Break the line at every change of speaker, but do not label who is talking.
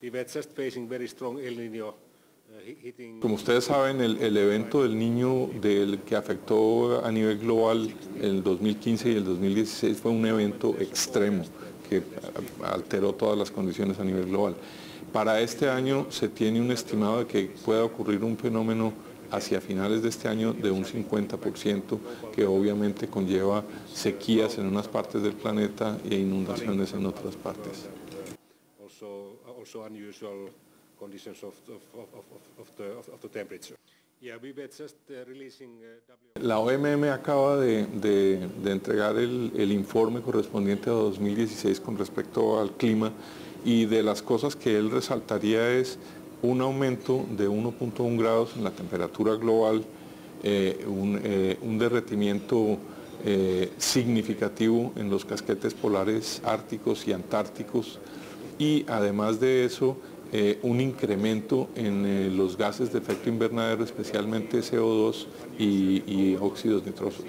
Como ustedes saben, el evento del Niño que afectó a nivel global el 2015 y el 2016 fue un evento extremo que alteró todas las condiciones a nivel global. Para este año se tiene un estimado de que pueda ocurrir un fenómeno hacia finales de este año de un 50%, que obviamente conlleva sequías en unas partes del planeta e inundaciones en otras partes. La OMM acaba de entregar el informe correspondiente a 2016 con respecto al clima, y de las cosas que él resaltaría es un aumento de 1.1 grados en la temperatura global, un derretimiento significativo en los casquetes polares árticos y antárticos, y además de eso un incremento en los gases de efecto invernadero, especialmente CO2 y óxidos nitrosos.